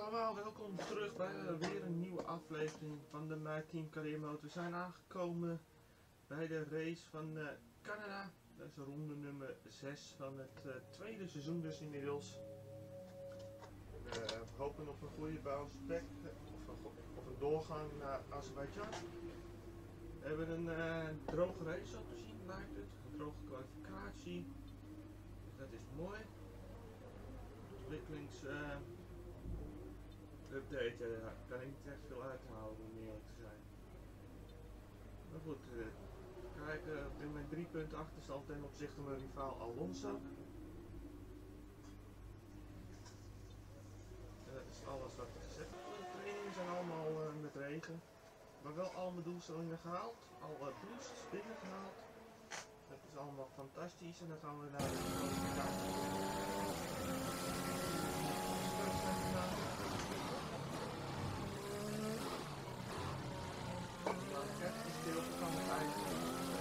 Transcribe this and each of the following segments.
allemaal, welkom terug bij weer een nieuwe aflevering van de My Team Career Mode. We zijn aangekomen bij de race van Canada. Dat is ronde nummer 6 van het tweede seizoen dus inmiddels. We hopen op een goede bounce back of een doorgang naar Azerbeidzjan. We hebben een droge race op te zien, lijkt het. Een droge kwalificatie. Dus dat is mooi. Ontwikkelings update, daar kan ik niet echt veel uithalen om eerlijk te zijn. Maar goed, kijken, op dit moment 3 punten achterstand ten opzichte van mijn rivaal Alonso. Dat is alles wat er gezegd wordt. De trainingen zijn allemaal met regen, maar wel al mijn doelstellingen gehaald, al boosts binnengehaald. Dat is allemaal fantastisch en dan gaan we naar de kwalificatie. Even stil van het eigen.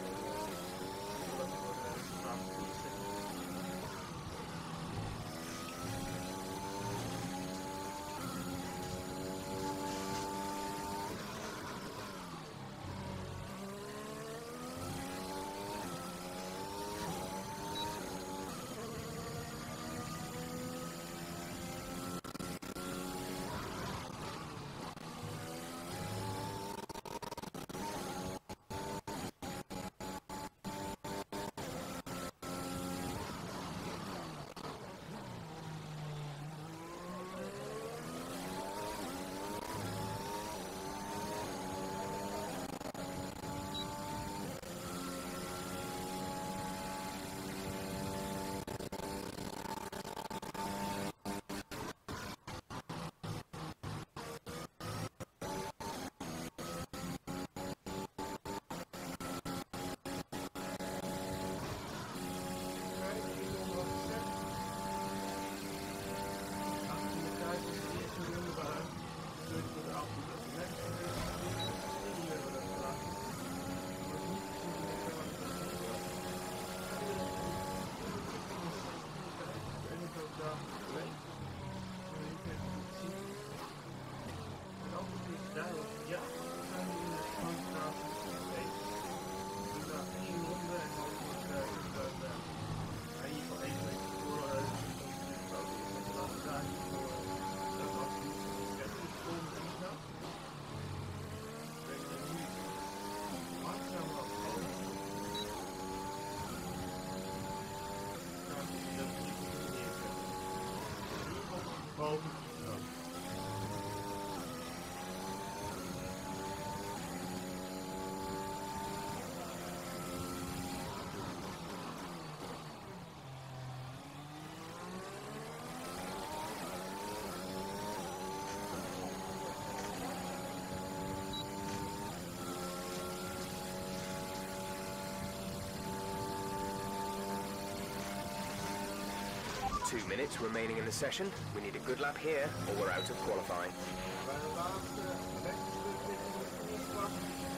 Two minutes remaining in the session. We need a good lap here or we're out of qualifying. Bij de laatste rechtstuk in de finishlap.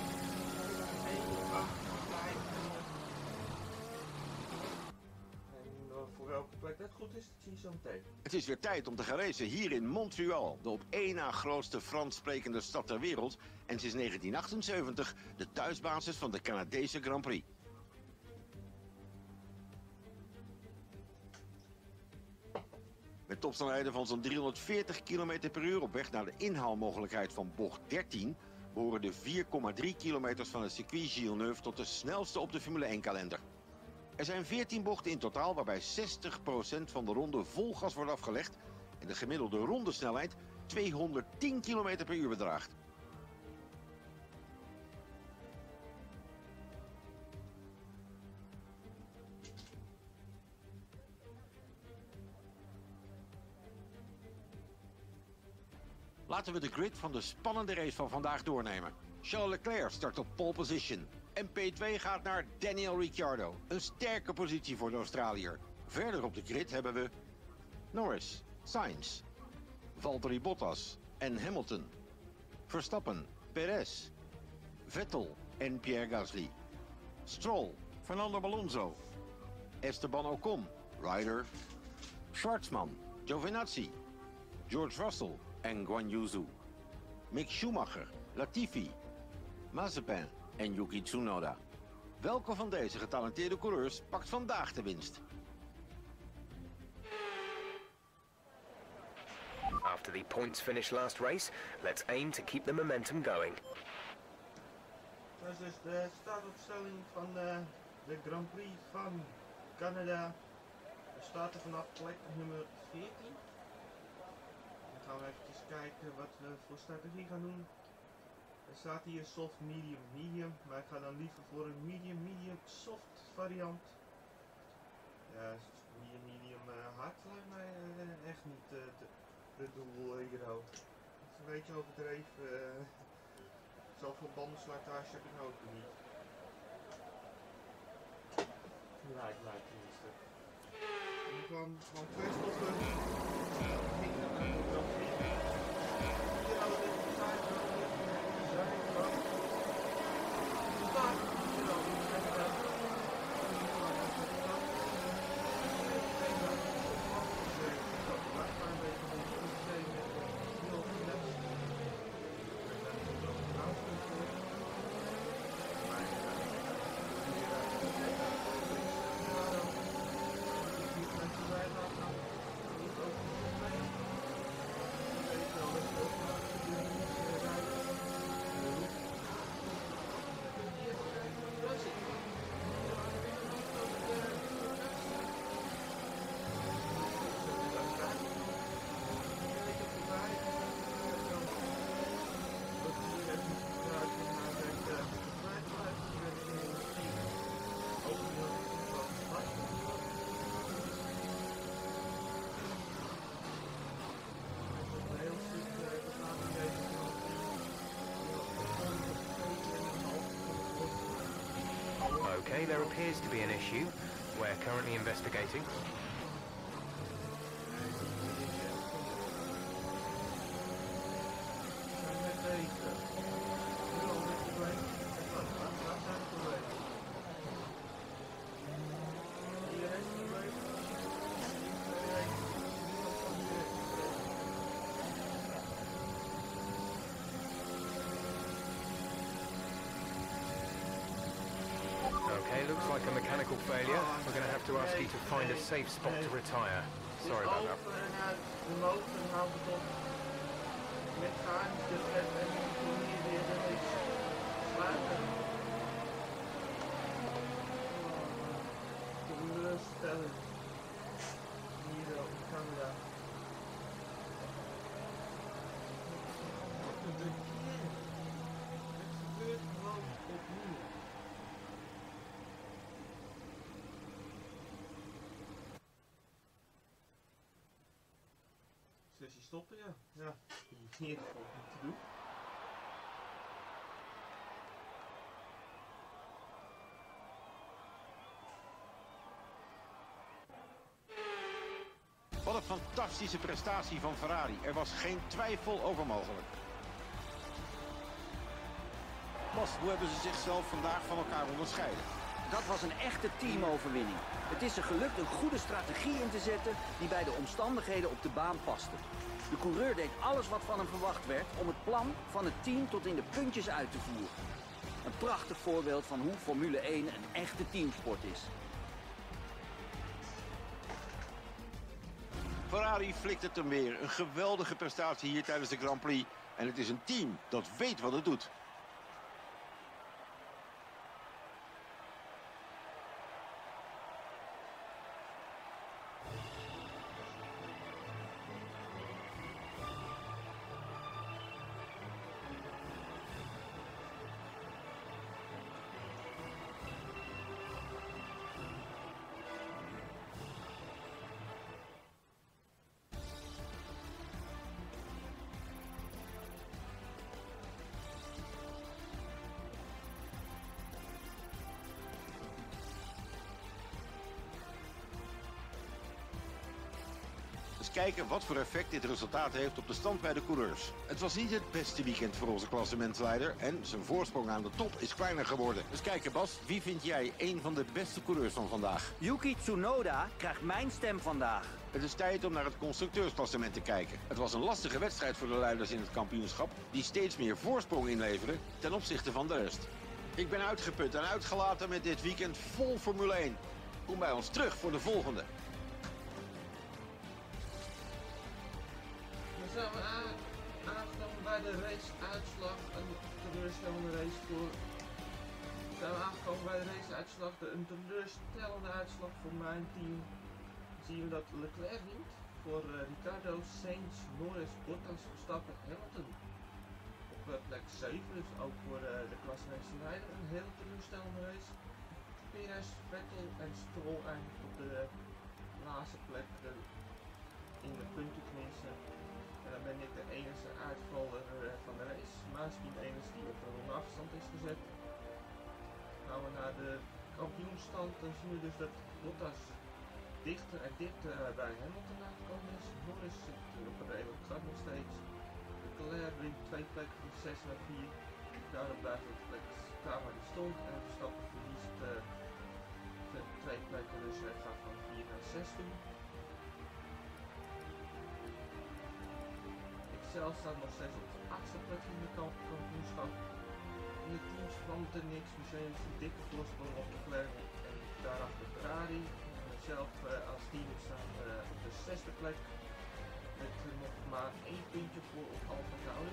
1:8:5. En voor welke plek dat goed is, dat zie je zo meteen. Het is weer tijd om te gaan racen hier in Montreal, de op één na grootste Frans sprekende stad ter wereld en sinds 1978 de thuisbasis van de Canadese Grand Prix. Met topsnelheden van zo'n 340 km per uur op weg naar de inhaalmogelijkheid van bocht 13... behoren de 4,3 kilometers van het circuit Villeneuve tot de snelste op de Formule 1-kalender. Er zijn 14 bochten in totaal waarbij 60% van de ronde vol gas wordt afgelegd... en de gemiddelde rondesnelheid 210 km per uur bedraagt. Laten we de grid van de spannende race van vandaag doornemen. Charles Leclerc start op pole position. En P2 gaat naar Daniel Ricciardo. Een sterke positie voor de Australiër. Verder op de grid hebben we Norris, Sainz, Valtteri Bottas en Hamilton. Verstappen, Perez, Vettel en Pierre Gasly. Stroll, Fernando Alonso, Esteban Ocon, Ryder, Schwartzman, Giovinazzi, George Russell, en Guan Yu Zhou. Mick Schumacher, Latifi, Mazepin en Yuki Tsunoda. Welke van deze getalenteerde coureurs pakt vandaag de winst? After the points finish last race, let's aim to keep the momentum going. Dat is dus de startopstelling van de Grand Prix van Canada. We starten vanaf plek nummer 14. Dan gaan we even kijken wat we voor strategie gaan doen. Er staat hier soft, medium, medium. Maar ik ga dan liever voor een medium, medium, soft variant. Ja, medium, medium hard lijkt mij echt niet de doel hier ook. Het is een beetje overdreven. Zoveel bandenslijtage heb ik ook niet. Lijkt mij tenminste. En gewoon twee stoppen. Ging dan naar de Grand Prix. Hier hadden we de tijd zijn van start. Hier hadden we de tijd. Okay, there appears to be an issue. We're currently investigating. Okay, looks like a mechanical failure. We're going to have to ask you to find a safe spot to retire. Sorry about that. Over en uit de motor en houdt het op. Mechanisch en toen hier weer de race sluiten. Teleurstellend. Hier op Canada. Wat een druk keer. Het gebeurt gewoon opnieuw. Sessie stoppen, ja. Ja, hier valt niet te doen. Wat een fantastische prestatie van Ferrari. Er was geen twijfel over mogelijk. Bas, hoe hebben ze zichzelf vandaag van elkaar onderscheiden? Dat was een echte teamoverwinning. Het is er gelukt een goede strategie in te zetten die bij de omstandigheden op de baan paste. De coureur deed alles wat van hem verwacht werd om het plan van het team tot in de puntjes uit te voeren. Een prachtig voorbeeld van hoe Formule 1 een echte teamsport is. Ferrari flikt het hem weer. Een geweldige prestatie hier tijdens de Grand Prix. En het is een team dat weet wat het doet. eens kijken wat voor effect dit resultaat heeft op de stand bij de coureurs. Het was niet het beste weekend voor onze klassementsleider en zijn voorsprong aan de top is kleiner geworden. Dus kijken Bas, wie vind jij een van de beste coureurs van vandaag? Yuki Tsunoda krijgt mijn stem vandaag. Het is tijd om naar het constructeursklassement te kijken. Het was een lastige wedstrijd voor de leiders in het kampioenschap, die steeds meer voorsprong inleveren ten opzichte van de rest. Ik ben uitgeput en uitgelaten met dit weekend vol Formule 1. Kom bij ons terug voor de volgende. Dan zijn we aangekomen bij de raceuitslag. Een teleurstellende race voor. Zijn we aangekomen bij de raceuitslag. Een teleurstellende uitslag voor mijn team. Zien we dat Leclerc wint voor Ricciardo, Sainz, Norris, Bottas, Verstappen, Hamilton. Op plek 7, dus ook voor de klassementsleider. Een hele teleurstellende race. Perez, Vettel en Stroll eindigt op de laatste plek in de punten tenminste. En dan ben ik de enige uitvaller van de race. Maaspien de enige die op de ronde afstand is gezet. Gaan we naar de kampioenstand, dan zien we dus dat Bottas dichter en dichter bij Hamilton aangekomen is. Norris zit op een redelijk gat nog steeds. Leclerc wint 2 plekken van 6 naar 4. Daardoor blijft op de plek staan waar hij stond. En Verstappen verliest 2 plekken, dus hij gaat van 4 naar 6 toe. Ikzelf sta nog steeds op de 8e plek in de kampioenschap. In de teams verandert er niks. Mercedes een dikke voorsprong op Leclerc en daarachter Ferrari. Zelf als team staan op de 6e plek met nog maar 1 puntje voor op Alfa Tauri.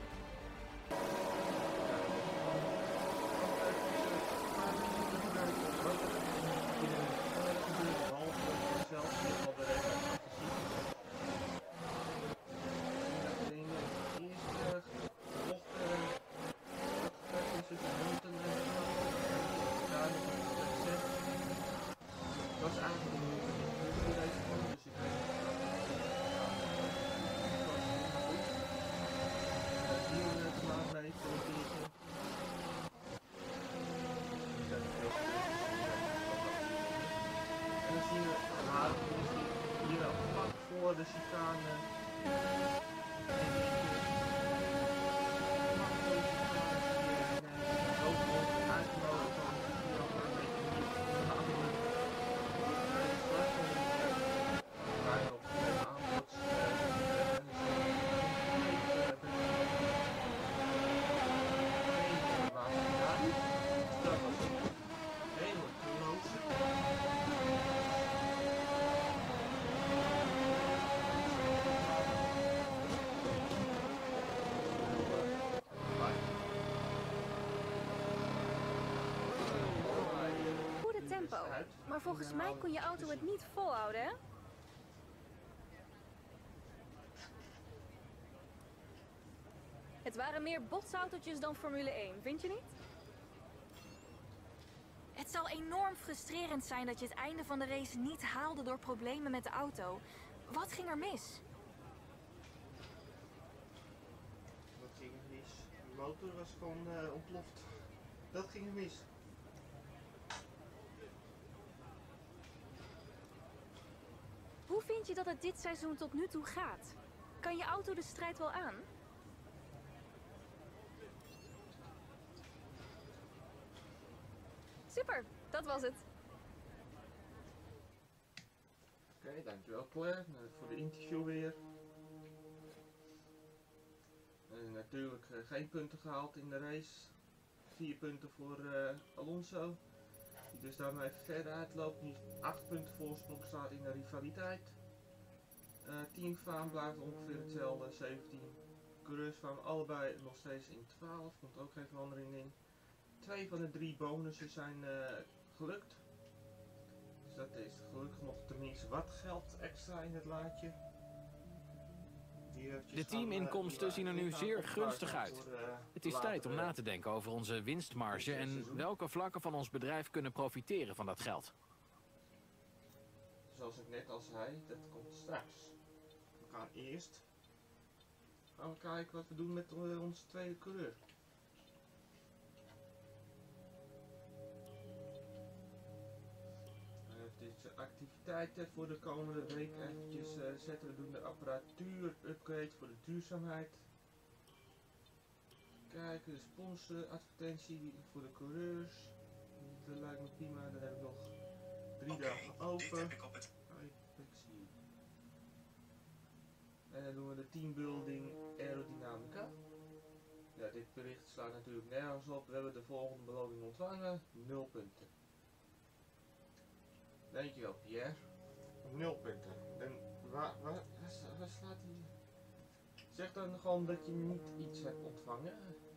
De chicane. Maar volgens mij kon je auto het niet volhouden, hè? Het waren meer botsautootjes dan Formule 1, vind je niet? Het zal enorm frustrerend zijn dat je het einde van de race niet haalde door problemen met de auto. Wat ging er mis? Wat ging er mis? De motor was gewoon ontploft. Dat ging er mis. Hoe vind je dat het dit seizoen tot nu toe gaat? Kan je auto de strijd wel aan? Super, dat was het. Oké, dankjewel Claire voor de interview weer. Natuurlijk geen punten gehaald in de race. 4 punten voor Alonso. Die dus daarmee verder uitloopt. Nu 8 punten voorsprong staat in de rivaliteit. Teamfaam blijft ongeveer hetzelfde, 17. Coureursfaam allebei nog steeds in 12. Komt ook geen verandering in. 2 van de 3 bonussen zijn gelukt. Dus dat is gelukkig nog tenminste wat geld extra in het laadje. De teaminkomsten zien er nu zeer gunstig uit. Het is tijd om na te denken over onze winstmarge en welke vlakken van ons bedrijf kunnen profiteren van dat geld. Zoals ik net al zei, dat komt straks. We gaan eerst kijken wat we doen met onze tweede coureur. Dit activiteiten voor de komende week eventjes zetten. We doen de apparatuur upgrade voor de duurzaamheid. Kijken, de sponsoradvertentie voor de coureurs. Dat lijkt me prima, dan hebben we nog 3 dagen over. Inspectie. En dan doen we de teambuilding aerodynamica. Ja, dit bericht slaat natuurlijk nergens op. We hebben de volgende beloning ontvangen. 0 punten. Dankjewel Pierre. 0 punten. En waar slaat hij? Zeg dan gewoon dat je niet iets hebt ontvangen.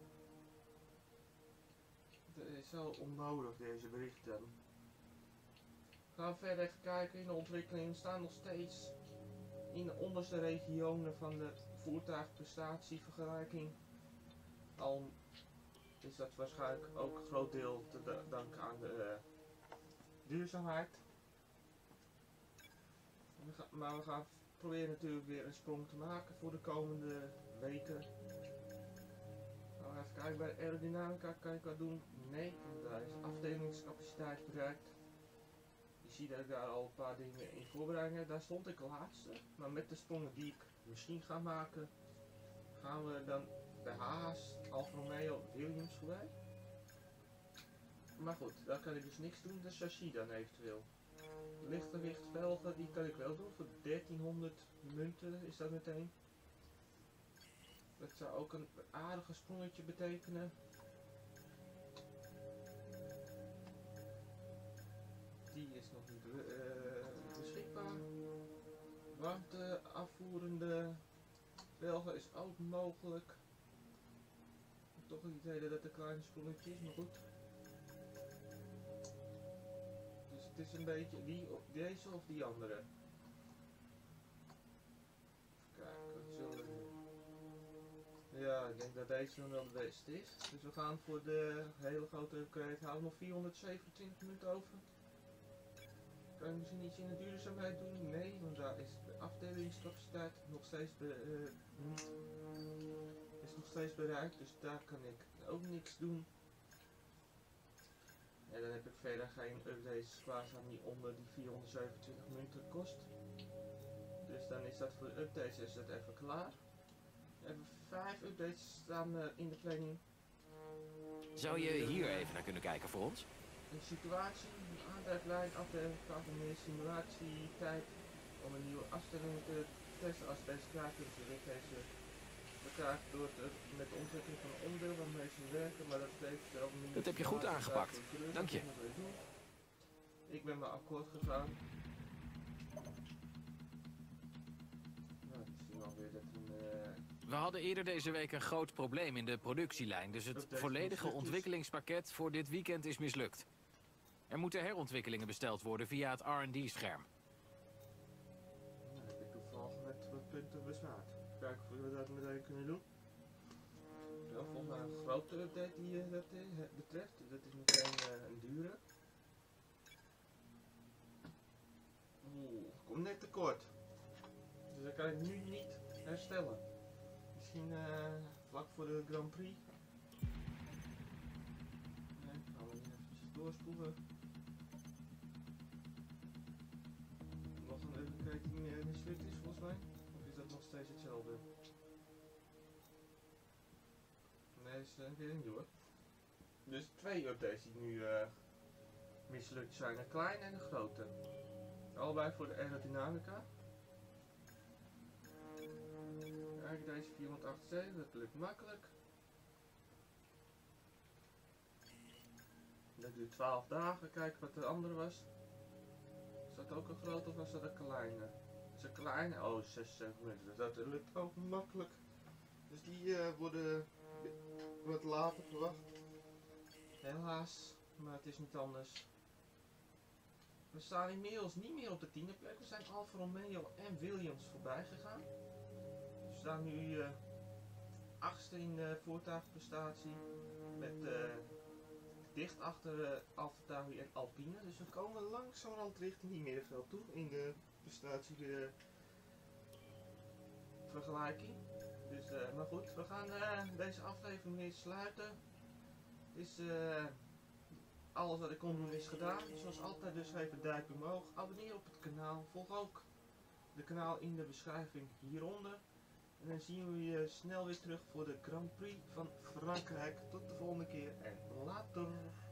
Dat is zo onnodig deze berichten. Gaan we verder even kijken in de ontwikkeling. We staan nog steeds in de onderste regionen van de voertuigprestatievergelijking. Al is dat waarschijnlijk ook een groot deel te danken aan de duurzaamheid. Maar we gaan proberen natuurlijk weer een sprong te maken voor de komende weken. Nou, even kijken, bij aerodynamica kan ik wat doen? Nee, want daar is afdelingscapaciteit bereikt. Je ziet dat ik daar al een paar dingen in voorbereiding. Daar stond ik laatste, maar met de sprongen die ik misschien ga maken, gaan we dan de Haas, Alfa Romeo, Williams voorbij. Maar goed, daar kan ik dus niks doen, de chassis dan eventueel. Lichtgewicht velgen, die kan ik wel doen, voor 1300 munten is dat meteen. Dat zou ook een aardige sprongetje betekenen. Die is nog niet beschikbaar. Warmte afvoerende velgen is ook mogelijk. Ik heb toch het idee dat het een klein sprongetje is, maar goed. Dus het is een beetje deze of die andere. Even kijken, wat zullen we... Ja, ik denk dat deze dan wel de beste is. Dus we gaan voor de hele grote upgrade houden nog 427 minuten over. Kan je misschien iets in de duurzaamheid doen? Nee, want daar is de afdelingscapaciteit nog steeds, bereikt. Dus daar kan ik ook niks doen. En dan heb ik verder geen updates klaarstaan die onder die 427 munten kost. Dus dan is dat voor de updates is dat even klaar. We hebben 5 updates staan in de planning. Zou je hier even naar kunnen kijken voor ons? Een situatie, een aandrijflijn, afdeling, meer simulatietijd om een nieuwe afstelling te testen. Als deze klaar kunnen ze weer deze vertraagd door met de omzetting van een onderdeel waarmee ze werken, maar dat betekent wel niet. Dat heb je goed aangepakt. Dank je. Ik ben maar akkoord gegaan. Nou, ik zie alweer dat een... We hadden eerder deze week een groot probleem in de productielijn, dus het volledige ontwikkelingspakket voor dit weekend is mislukt. Er moeten herontwikkelingen besteld worden via het R&D-scherm. Nou, heb ik toevallig met wat punten besmaakt. Kijken of we dat meteen kunnen doen. Ja, volgens mij een grote update die dat betreft. Dat is meteen een dure. Oeh, komt net tekort. Dus dat kan ik nu niet herstellen. Misschien vlak voor de Grand Prix. Nee, gaan we even doorspoelen. Nog een upgrade die mislukt is volgens mij. Of is dat nog steeds hetzelfde? Nee, dat is een keer een nieuwe. Dus 2 updates die nu mislukt zijn. Een kleine en een grote. Allebei voor de aerodynamica. Kijk, deze 478, dat lukt makkelijk. Dat duurt 12 dagen. Kijk wat de andere was. Is dat ook een grote of was dat een kleine? Dat is een kleine. Oh, 76 minuten. Dat lukt ook makkelijk. Dus die worden wat later verwacht. Helaas. Maar het is niet anders. We staan inmiddels niet meer op de 10e plek. We zijn Alfa Romeo en Williams voorbij gegaan. We staan nu 8e in de voertuigprestatie. Met dicht achter AlphaTauri en Alpine. Dus we komen langzamerhand richting die middenveld toe in de prestatievergelijking. Dus, maar goed, we gaan deze aflevering weer sluiten. Het is alles wat ik kon doen is gedaan. Zoals altijd dus even een duimpje omhoog. Abonneer op het kanaal. Volg ook de kanaal in de beschrijving hieronder. En dan zien we je snel weer terug voor de Grand Prix van Frankrijk. Tot de volgende keer en later.